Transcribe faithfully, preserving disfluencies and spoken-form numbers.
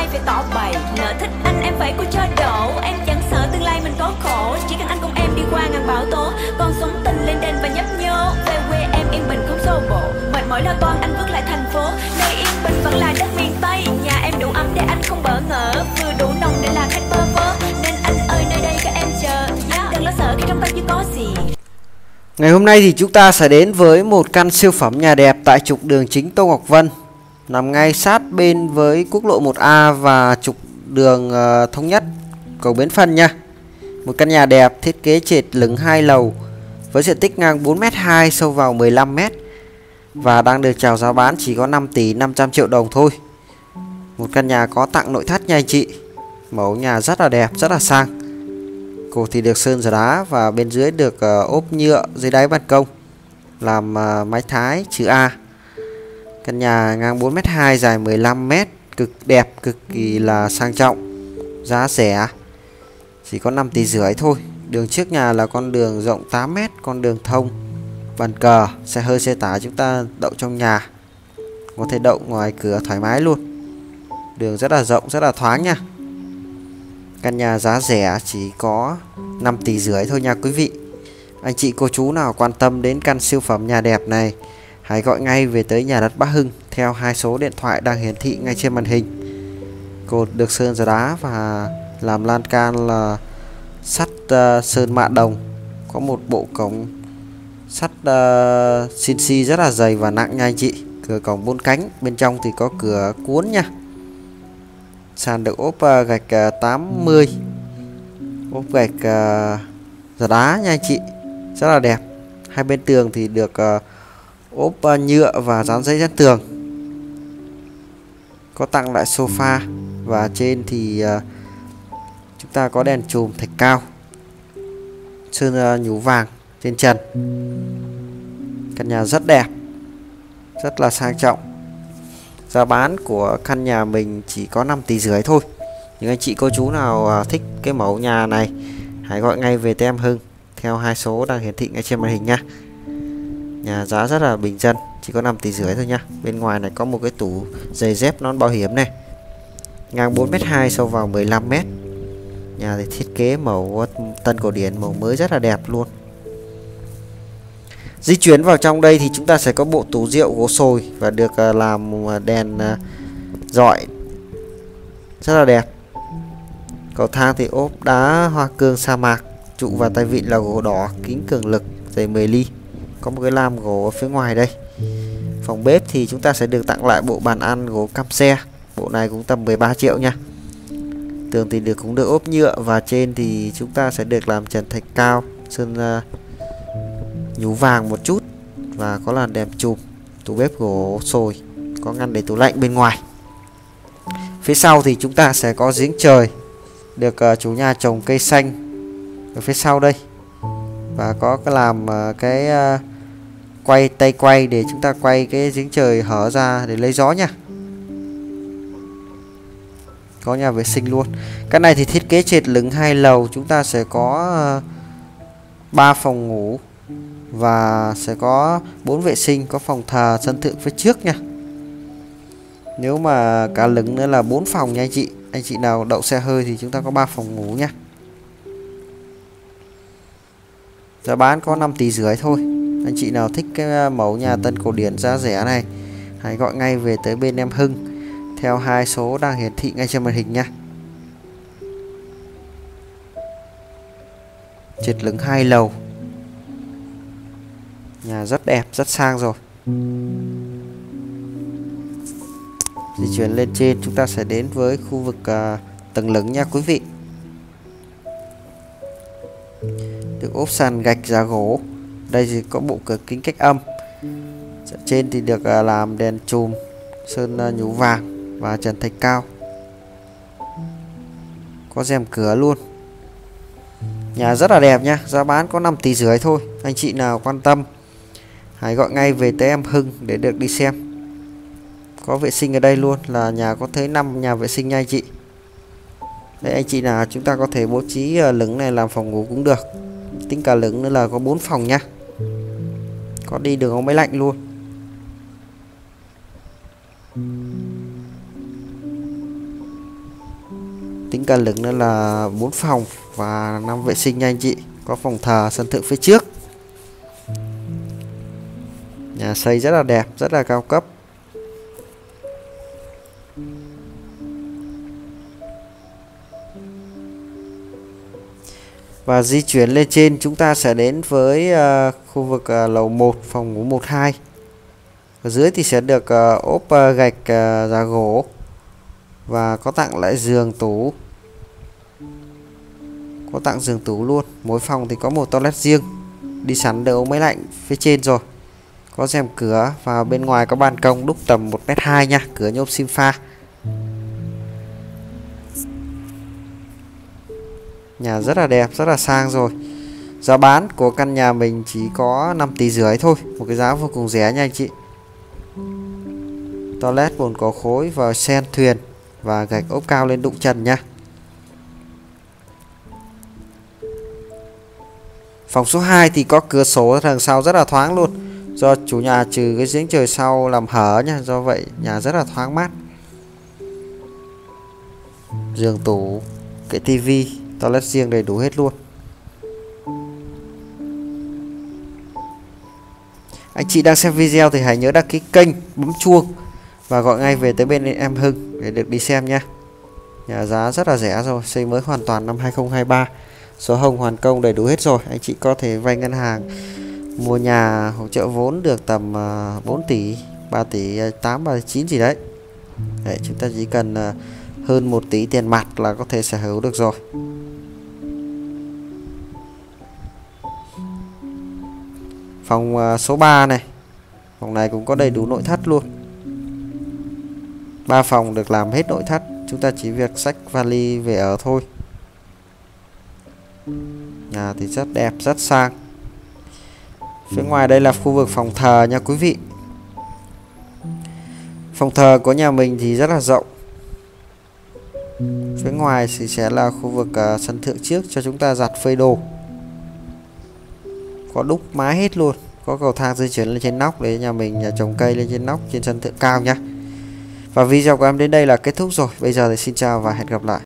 phải tỏ bày. Lỡ thích anh em phải cô cho đổ. Em chẳng sợ tương lai mình có khổ, chỉ cần anh cùng em đi qua ngàn bão tố. Con sống tình lên đền và nhấp nhô. Về quê em yên bình không xô bồ. Mệt mỏi lo toan anh vứt lại thành phố. Nơi yên bình vẫn là đất miền Tây. Nhà em đủ ấm để anh không bỡ ngỡ, vừa đủ nồng để là khách bơ vơ. Nên anh ơi nơi đây các em chờ. Anh đừng lo sợ khi trong tay chưa có gì. Ngày hôm nay thì chúng ta sẽ đến với một căn siêu phẩm nhà đẹp tại trục đường chính Tô Ngọc Vân, nằm ngay sát bên với quốc lộ một A và trục đường uh, Thống Nhất, cầu Bến Phân nha. Một căn nhà đẹp thiết kế trệt lửng hai lầu với diện tích ngang bốn mét hai, sâu vào mười lăm mét và đang được chào giá bán chỉ có năm tỷ năm trăm triệu đồng thôi. Một căn nhà có tặng nội thất nha anh chị. Mẫu nhà rất là đẹp, rất là sang. Cột thì được sơn giả đá và bên dưới được uh, ốp nhựa dưới đáy ban công làm uh, mái Thái chữ A. Căn nhà ngang bốn mét hai, dài mười lăm mét, cực đẹp, cực kỳ là sang trọng, giá rẻ, chỉ có năm tỷ rưỡi thôi. Đường trước nhà là con đường rộng tám mét, con đường thông, bàn cờ, xe hơi xe tải chúng ta đậu trong nhà, có thể đậu ngoài cửa thoải mái luôn. Đường rất là rộng, rất là thoáng nha. Căn nhà giá rẻ chỉ có năm tỷ rưỡi thôi nha quý vị. Anh chị cô chú nào quan tâm đến căn siêu phẩm nhà đẹp này, hãy gọi ngay về tới nhà đất Bắc Hưng theo hai số điện thoại đang hiển thị ngay trên màn hình. Cột được sơn giả đá và làm lan can là sắt uh, sơn mạ đồng. Có một bộ cổng sắt uh, xê en xê rất là dày và nặng nha anh chị. Cửa cổng bốn cánh, bên trong thì có cửa cuốn nha. Sàn được ốp uh, gạch uh, tám mươi, ốp gạch uh, giả đá nha anh chị, rất là đẹp. Hai bên tường thì được uh, ốp uh, nhựa và dán giấy dán tường. Có tặng lại sofa và trên thì uh, chúng ta có đèn chùm thạch cao, sơn uh, nhú vàng trên trần. Căn nhà rất đẹp, rất là sang trọng. Giá bán của căn nhà mình chỉ có năm tỷ rưỡi thôi. Những anh chị cô chú nào thích cái mẫu nhà này, hãy gọi ngay về tới em Hưng theo hai số đang hiển thị ngay trên màn hình nha. Nhà giá rất là bình dân, chỉ có năm tỷ rưỡi thôi nha. Bên ngoài này có một cái tủ giày dép nón bảo hiểm này, ngang bốn mét hai, sâu vào mười lăm mét. Nhà thì thiết kế màu tân cổ điển, màu mới rất là đẹp luôn. Di chuyển vào trong đây thì chúng ta sẽ có bộ tủ rượu gỗ sồi và được uh, làm đèn uh, rọi rất là đẹp. Cầu thang thì ốp đá hoa cương sa mạc, trụ và tay vịn là gỗ đỏ, kính cường lực, dày mười ly. Có một cái lam gỗ ở phía ngoài đây. Phòng bếp thì chúng ta sẽ được tặng lại bộ bàn ăn gỗ căm xe. Bộ này cũng tầm mười ba triệu nha. Tường thì được cũng được ốp nhựa và trên thì chúng ta sẽ được làm trần thạch cao, sơn uh, nhú vàng một chút và có làn đèn chùm. Tủ bếp gỗ sồi, có ngăn để tủ lạnh bên ngoài. Phía sau thì chúng ta sẽ có giếng trời, được uh, chủ nhà trồng cây xanh ở phía sau đây và có cái làm uh, cái uh, quay tay quay để chúng ta quay cái giếng trời hở ra để lấy gió nha. Có nhà vệ sinh luôn. Cái này thì thiết kế trệt lửng hai lầu, chúng ta sẽ có uh, ba phòng ngủ và sẽ có bốn vệ sinh, có phòng thờ, sân thượng phía trước nha. Nếu mà cả lửng nữa là bốn phòng nha anh chị. Anh chị nào đậu xe hơi thì chúng ta có ba phòng ngủ nha. Giá bán có năm tỷ rưỡi thôi. Anh chị nào thích cái mẫu nhà tân cổ điển giá rẻ này, hãy gọi ngay về tới bên em Hưng theo hai số đang hiển thị ngay trên màn hình nha. Trệt lửng hai lầu, nhà rất đẹp, rất sang rồi. Di chuyển lên trên chúng ta sẽ đến với khu vực uh, tầng lửng nha quý vị. Được ốp sàn gạch giá gỗ. Đây thì có bộ cửa kính cách âm. Trên thì được uh, làm đèn chùm, sơn uh, nhú vàng và trần thạch cao. Có rèm cửa luôn. Nhà rất là đẹp nha. Giá bán có năm tỷ rưỡi thôi. Anh chị nào quan tâm hãy gọi ngay về tới em Hưng để được đi xem. Có vệ sinh ở đây luôn, là nhà có tới năm nhà vệ sinh nha anh chị. Đấy, anh chị nào chúng ta có thể bố trí uh, lửng này làm phòng ngủ cũng được. Tính cả lửng nữa là có bốn phòng nha. Có đi đường ống máy lạnh luôn. Tính cả lực nữa là bốn phòng và năm vệ sinh nha anh chị. Có phòng thờ, sân thượng phía trước. Nhà xây rất là đẹp, rất là cao cấp. Và di chuyển lên trên chúng ta sẽ đến với uh, khu vực uh, lầu một, phòng ngủ một hai. Ở dưới thì sẽ được uh, ốp uh, gạch uh, giá gỗ và có tặng lại giường tủ. Có tặng giường tủ luôn. Mỗi phòng thì có một toilet riêng. Đi sẵn đỡ máy lạnh phía trên rồi. Có rèm cửa và bên ngoài có ban công đúc tầm một mét hai nha, cửa nhôm sim pha. Nhà rất là đẹp, rất là sang rồi. Giá bán của căn nhà mình chỉ có năm tỷ rưỡi thôi, một cái giá vô cùng rẻ nha anh chị. Toilet bồn có khối và sen thuyền và gạch ốp cao lên đụng trần nha. Phòng số hai thì có cửa sổ đằng sau rất là thoáng luôn. Do chủ nhà trừ cái giếng trời sau làm hở nha, do vậy nhà rất là thoáng mát. Giường tủ, cái tivi, toilet riêng đầy đủ hết luôn. Anh chị đang xem video thì hãy nhớ đăng ký kênh, bấm chuông và gọi ngay về tới bên em Hưng để được đi xem nha. Nhà giá rất là rẻ rồi, xây mới hoàn toàn năm hai không hai ba. Sổ hồng hoàn công đầy đủ hết rồi. Anh chị có thể vay ngân hàng mua nhà hỗ trợ vốn được tầm bốn tỷ, ba tỷ tám, ba tỷ chín gì đấy. Đấy, chúng ta chỉ cần hơn một tỷ tiền mặt là có thể sở hữu được rồi. Phòng số ba này. Phòng này cũng có đầy đủ nội thất luôn. ba phòng được làm hết nội thất, chúng ta chỉ việc xách vali về ở thôi. Nhà thì rất đẹp, rất sang. Phía ngoài đây là khu vực phòng thờ nha quý vị. Phòng thờ của nhà mình thì rất là rộng. Phía ngoài thì sẽ là khu vực uh, sân thượng trước cho chúng ta giặt phơi đồ. Có đúc mái hết luôn. Có cầu thang di chuyển lên trên nóc để nhà mình nhà trồng cây lên trên nóc trên sân thượng cao nhá. Và video của em đến đây là kết thúc rồi. Bây giờ thì xin chào và hẹn gặp lại.